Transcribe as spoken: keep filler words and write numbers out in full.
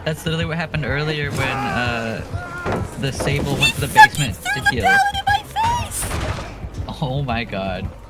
That's literally what happened earlier when uh, the Sable went to the basement to heal. Down in my face! Oh my god.